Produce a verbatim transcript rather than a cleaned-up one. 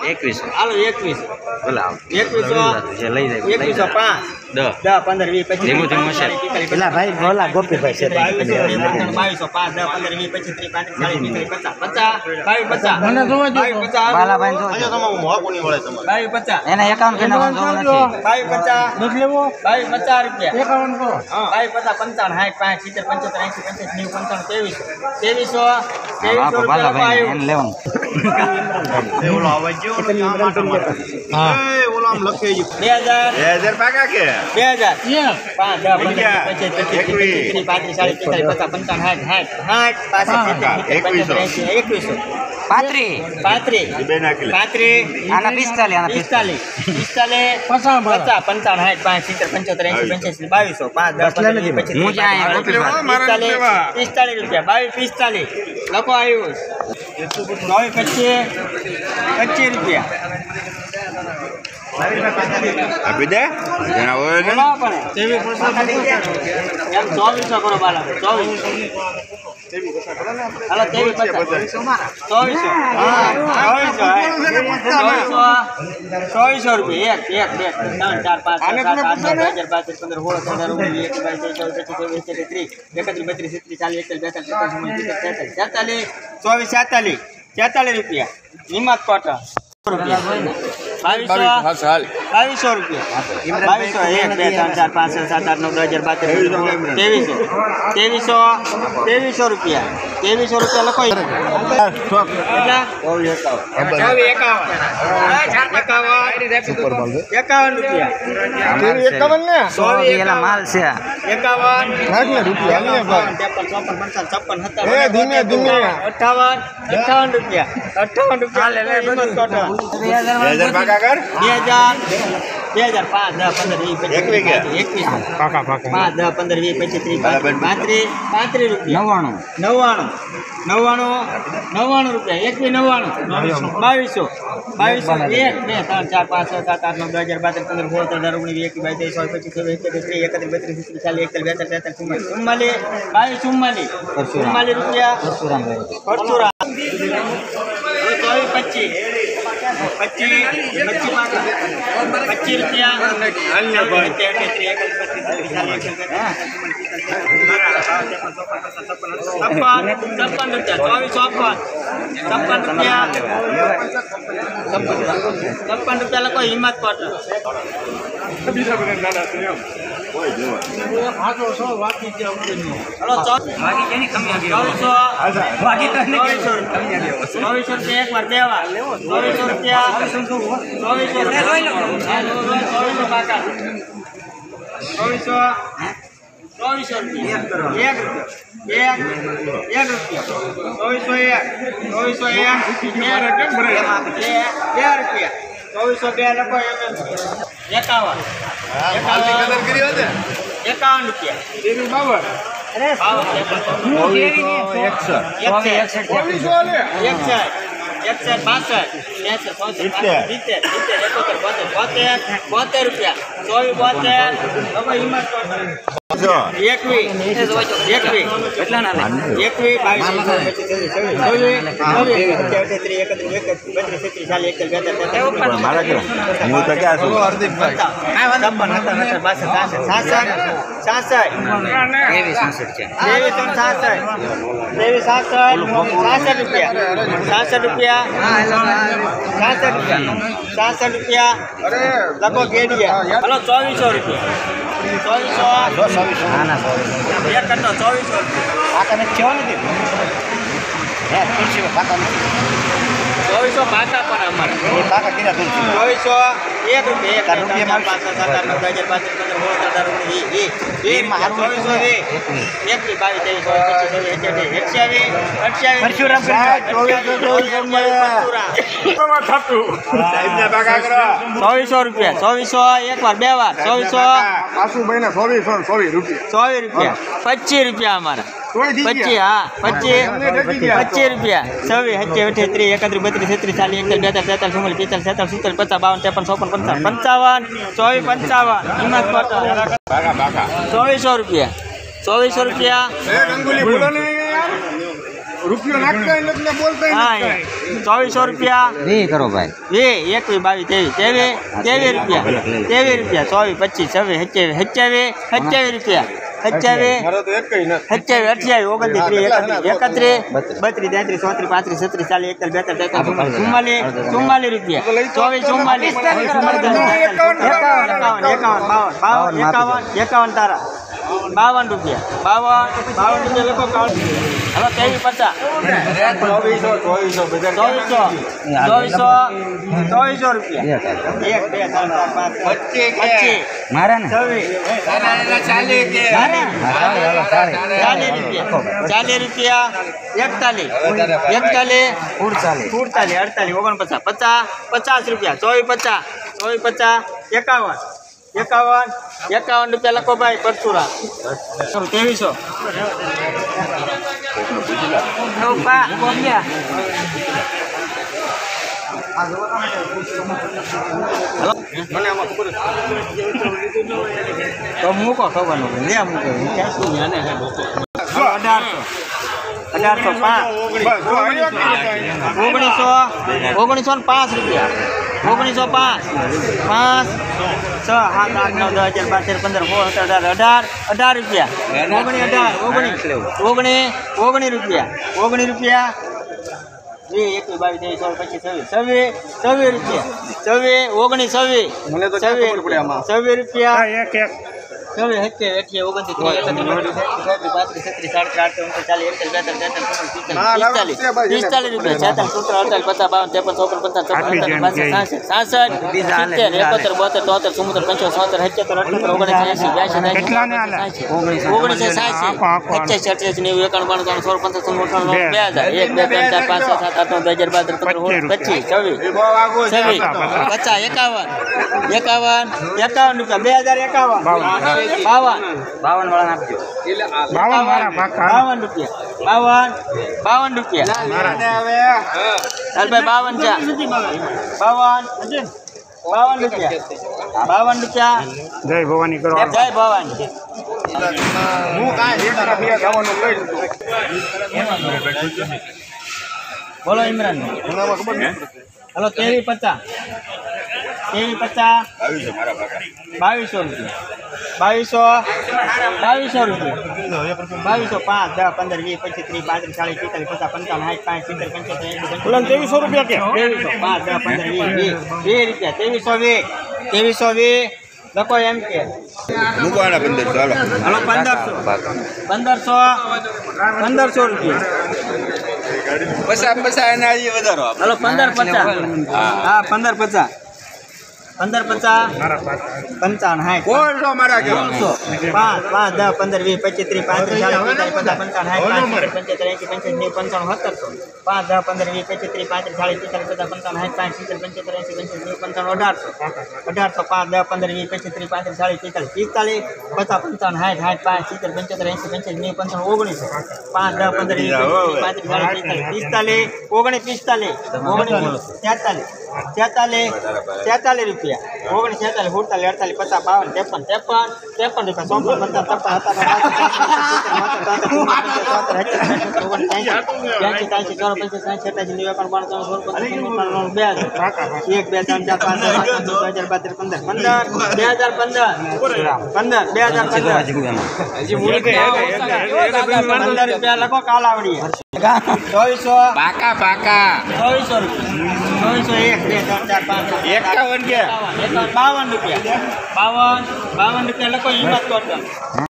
એકવીસો હાલો એકવીસ બોલા એકવીસો જે લઈ જાય એકવીસો પાંચ દસ દસ પંદર વીસ પચીસ ધીમું ધીમું છે પેલા ભાઈ બોલા ગોપીભાઈ છે બાવીસો પાંચ દસ પંદર વીસ પચીસ ત્રીસ પાંત્રીસ ચાલીસ પિસ્તાલીસ પચાસ પચાસ બાવીસ પચાસ મને જોવા દો બાવીસ પચાસ બાલાભાઈ જો બાવીસ પચાસ એને એકાઉન્ટ કે નામ જોવું નથી બાવીસ પચાસ નથી લેવો બાવીસ પચાસ રૂપિયા એકાઉન્ટ કો બાવીસ પચાસ પંચાવન સાઠ પાંચ સિત્તેર પંચોતેર એંસી પંચાસ નેવું પંચાવન ત્રેવીસો ત્રેવીસો ત્રેવીસો બાલાભાઈ રૂપિયા એને લેવાનું બે હજાર બે હજાર પાંચ દસ પંદર પચીસ પચીસ ત્રીસ પાંત્રીસ ચાલીસ પિસ્તાલીસ પચાસ પંચાવન સાઠ સાઠ સાઠ પાસઠ સિત્તેર એકવીસો એકવીસો પાત્રી પાંત્રીસ પાંત્રીસ આના પિસ્તાલીસ આના પિસ્તાલીસ પિસ્તાલીસ પચાસ પંચાવન સાઠ પાંચ સિત્તેર પંચોતેર એંસી પંચ્યાસી બાવીસો પાંચ દસ પંદર વીસ પચીસ હું જ્યાં આવ્યો પિસ્તાલીસ પિસ્તાલીસ રૂપિયા બાવીસ પિસ્તાલીસ લખો આવ્યું બાવીસ પચીસ પચીસ રૂપિયા આપી દે જણાવો ને એમ ચોવીસો કરો બાલા ચોવીસ હાલો તેવીસ ચોવીસો ચોવીસો ચોવીસો રૂપિયા એક એક એક ત્રણ ચાર પાંચ સાત આઠ નવ હજાર બાર તેર પંદર સોળ સત્તર ઓગણીસ એક બાવીસ ચોવીસ પચીસ છવ્વીસ સત્યાવીસ ત્રીસ એકત્રીસ બત્રીસ તેત્રીસ ચાલીસ એકતાલીસ બેતાલીસ તેતાલીસ ચોવીસ છેતાલીસ છેતાલીસ રૂપિયા હિંમત કોટ બાવીસો બાવીસો રૂપિયા બાવીસો એક બે ત્રણ ચાર પાંચ છ સાત આઠ નવ દસ હજાર બાર ત્રેવીસો ત્રેવીસો ત્રેવીસો રૂપિયા ત્રેવીસો રૂપિયા લખો કેટલા એકાવન એકાવન રૂપિયા એકાવન ને એલા માલ છે એકાવન ત્રેપન ચોપન પંચાવન છપ્પન સત્તાવન અઠાવન અઠાવન રૂપિયા અઠાવન રૂપિયા બે હજાર બે હજાર પાંચ દસ પંદર વીસ પચીસ એકવીસ પાંચ દસ પંદર વીસ પચીસ ત્રીસ પાંત્રીસ પાંત્રીસ રૂપિયા નવ્વાણું નવ્વાણું નવ્વાણું નવ્વાણું રૂપિયા એકવીસ નવ્વાણું બાવીસો બાવીસો એક બે ત્રણ ચાર પાંચ છ સાત આઠ નવ દસ હજાર બાર પંદર સોળ સત્તર ઓગણીસ એકવીસ બાવીસ ચોવીસ પચીસ છવ્વીસ એકત્રીસ ત્રીસ એકત્રીસ બત્રીસ ત્રીસ ચાલીસ એકતાલીસ બેતાલીસ તેતાલીસ ચુમ્માલીસ ચુમ્માલીસ બાવીસ ચુમ્માલીસ ચુમ્માલીસ રૂપિયા પરશુરામ ચોવીસ પચીસ પચીસ પચીસ રૂપિયા છપ્પન છપ્પન રૂપિયા ચોવીસ ચોપન છપ્પન રૂપિયા છપ્પન રૂપિયા લખો હિંમત કોટ ચોવીસો રૂપિયા એક વાર બે વાર ચોવીસો રૂપિયા ચોવીસો ચોવીસો કાકા ચોવીસો ચોવીસો રૂપિયા એક રૂપિયા એક એક રૂપિયા ચોવીસો એક ચોવીસો એક બે રૂપિયા ચોવીસો બે લખો એકાવન એકાવન રૂપિયા એકસઠ બાસઠ સિત્તેર એકોતેર બોતેર બોતેર બોતેર રૂપિયા ચોવીસ બોતેર એકવીસ એકવીસ કેટલા ના એકવીસ બાવીસ ત્રીસ એકત્રીસ ચાલીસ એકતાલીસ સાસઠ રૂપિયા સાસઠ રૂપિયા સાસઠ રૂપિયા સાસઠ રૂપિયા લખો ગેડિયા હલો ચોવીસો રૂપિયા ચોવીસો એક કરતો ચોવીસો ચોવીસો પાકા પર અમારે ચોવીસો એક રૂપિયા એક રૂપિયા પાંચ સાત આઠ નવ દસ હજાર પાંત્રીસ પંદર સોળ સત્તર ઓગણીસ વીસ ચોવીસો વીસ એકવીસ બાવીસ ત્રેવીસ ચોવીસ પચીસ છવ્વીસ અઠ્યાવીસ અઠ્યાવીસ ચોવીસો રૂપિયા ચોવીસો એક વાર બે વાર ચોવીસો ચોવીસ રૂપિયા પચીસ રૂપિયા અમારા પચીસ હા પચીસ પચીસ રૂપિયા છવ્વીસ સત્યાવીસ અઠ્યાવીસ ત્રીસ એકત્રીસ બત્રીસ તેત્રીસ ચાલીસ એકતાલીસ બેતાલીસ તેતાલીસ ચુમ્માલીસ પિસ્તાલીસ છેતાલીસ સુડતાલીસ પચાસ બાવન ત્રેપન ચોપન પંચાવન પંચાવન ચોવીસ પંચાવન હિંમત કોટ ચોવીસો રૂપિયા ચોવીસો રૂપિયા રૂપિયો નાખતા નથી ને બોલતા હા નથી. ચોવીસો રૂપિયા વી કરો ભાઈ વે એકવીસ બાવીસ ત્રેવીસ ત્રેવીસ ત્રેવીસ રૂપિયા ત્રેવીસ રૂપિયા ચોવીસ પચીસ છવ્વીસ સત્યાવીસ સત્યાવીસ સત્યાવીસ રૂપિયા સત્યાવીસ મારો તો એક કઈ નથી. સત્યાવીસ અઠ્યાવીસ ઓગણત્રીસ ત્રીસ એકત્રીસ બત્રીસ તેત્રીસ ચોત્રીસ પાંત્રીસ છત્રીસ ચાલીસ એકતાલીસ બેતાલીસ તેતાલીસ ચુમ્માલીસ ચુમ્માલીસ રૂપિયા ચોવીસ ચુમ્માલીસ એકાવન એકાવન એકાવન બાવન બાવન એકાવન એકાવન તારા બાવન રૂપિયા બાવન બાવન રૂપિયા લખો કાવન હવે ત્રેવીસ પચાસ ચોવીસો ચોવીસો બધા ચોવીસો ચોવીસો ચોવીસો રૂપિયા એક બે ત્રણ ચાર પાંચ પચીસ પચીસ મારા ને છવ્વીસ ચાલીસ રૂપિયા ચાલીસ રૂપિયા એકતાલીસ એકતાલીસ ઉડચાલીસ સુડતાલીસ અડતાલીસ ઓગણપચાસ પચાસ પચાસ રૂપિયા ચોવીસ પચાસ ચોવીસ પચાસ એકાવન એકાવન એકાવન રૂપિયા લખો ભાઈ પરચુરા ત્રેવીસો મને આમાં ખબર તો મૂકો ખબર નથી લે મૂકો ક્યાં શું જાણે અઢારસો અઢારસો પાંચ ઓગણીસો ઓગણીસો ને પાંચ રૂપિયા ઓગણીસો પાંચ પાંચ છ સાત આઠ નવ દસ હજાર બાર તેર પંદર સોળ સત્તર અઢાર અઢાર અઢાર રૂપિયા ઓગણી અઢાર ઓગણી ઓગણી ઓગણી રૂપિયા ઓગણી રૂપિયા વીસ એકવીસ બાવીસ ત્રેવીસ ચોવીસ પચીસ છવ્વીસ છવ્વીસ છવ્વીસ રૂપિયા છવ્વીસ ઓગણીસ છવ્વીસ મને તો ક્યાં ખબર પડે આમાં. છવ્વીસ રૂપિયા એક એક છવ્વીસ સત્યાવીસ અઠ્યાવીસ ઓગણત્રીસ ત્રીસ એકત્રીસ પાંત્રીસ છત્રીસ સાડત્રીસ આડત્રીસ ચાલીસ એકતાલીસ બેતાલીસ તેતાલીસ પિસ્તાલીસ પિસ્તાલીસ રૂપિયા છેતાલીસ સત્તર અડતાલીસ પચાસ બાવન ત્રેપન ચોપન પચાસ છપ્પન અડતાલીસ બાસઠ સાસઠ સાસઠ સિત્તેર એકોતેર બોતેર તોતેર ચુમ્મોતેર પંચોતેર સોતેર સત્યોતેર અઠ્યોતેર ઓગણીસ એંસી બ્યાસી ઓગણીસ સાસી પચાસી અઠ્યાસી નેવું એકાણું બાણું ત્રણ સોળ પંચાસ અઠાણું બે હજાર એક બે ત્રણ ચાર પાંચ છ સાત આઠ નવ દસ અગિયાર બાર તેર પંદર સોળ પચીસ છવ્વીસ છવ્વીસ પચાસ એકાવન એકાવન એકાવન રૂપિયા બે હજાર એકાવન બાવન બાવન વાળા આપજો બાવન મારા પાકા બાવન રૂપિયા બાવન બાવન રૂપિયા ચાલભાઈ બાવન ચા બાવન બાવન રૂપિયા બાવન રૂપિયા જય ભવાની કરો જય ભવાની હું કાંઈ એક બે જવાનું લઈ બોલો ઇમરાન આમાં ખબર નહીં. હલો તેવી પચાસ તેવી પચાસ બાવીસો મારા પાકા બાવીસો રૂપિયા બાવીસો બાવીસો રૂપિયા બાવીસો પાંચ દસ પંદર વીસ પચીસ ત્રીસ પાંત્રીસ ચાલીસ પિસ્તાલીસ પચાસ પંચાવન સાઠ પાંચ સિત્તેર પંચોતેર એંસી ત્રેવીસો રૂપિયા કે ત્રેવીસો પાંચ દસ પંદર વીસ વીસ વીસ રૂપિયા ત્રેવીસો વીસ ત્રેવીસો વીસ લખો એમ કે મૂકવાના પંદરસો હાલો હલો પંદરસો પંદરસો પંદરસો રૂપિયા પચાસ પચાસ એના એ વધારો આપો. હલો પંદર પચાસ હા પંદર પચાસ પંદર પચાસ મારા પાકા પંચાવન સાઠ કોળસો મારા કેવો સો પાંચ પાંચ દસ પંદર વીસ પચીસ ત્રીસ પાંત્રીસ ચાલીસ પિસ્તાલીસ પચાસ પંચાવન સાઠ પાંચ પંચોતેર એંસી પંચ્યાસી નેવું પંચાણું સત્તરસો પાંચ દસ પંદર વીસ પચીસ ત્રીસ પાંત્રીસ ચાલીસ પિસ્તાલીસ પચાસ પંચાવન સાઠ પાંચ સિત્તેર પંચોતેર એંસી પંચ્યાસી નેવું પંચાણું અઢારસો અઢારસો પાંચ દસ પંદર વીસ પચીસ ત્રીસ પાંત્રીસ ચાલીસ પિસ્તાલીસ પિસ્તાલીસ પચાસ પંચાવન સાઠ સાઠ પાંચ સિત્તેર પંચોતેર એંસી પંચ્યાસી નેવું પંચાણું ઓગણીસો પાંચ દસ પંદર વીસ પચીસ ત્રીસ પાંત્રીસ ચાલીસ પિસ્તાલીસ ઓગણીસ પિસ્તાલીસ ઓગણીસ તેતાલીસ તેતાલીસ તેતાલીસ રૂપિયા ઓગણીસ તેતાલીસ સુડતાલીસ અડતાલીસ પચાસ બાવન ત્રેપન ત્રેપન ત્રેપન રૂપિયા ચોપન પચાસ છપ્પન સત્તાવન બે હજાર એક બે ત્રણ ચાર પાંચ છ સાત આઠ નવ દસ હજાર બાર તેર પંદર પંદર બે હજાર પંદર પંદર બે હજાર પંદર પંદર રૂપિયા લખો કાલાવડી ચોવીસો પાકા પાકા ચોવીસો રૂપિયા ચોવીસો એક બે ત્રણ ચાર પાંચ એકાવન કે એકાવન બાવન રૂપિયા બાવન બાવન રૂપિયા લખો હિંમત કોટન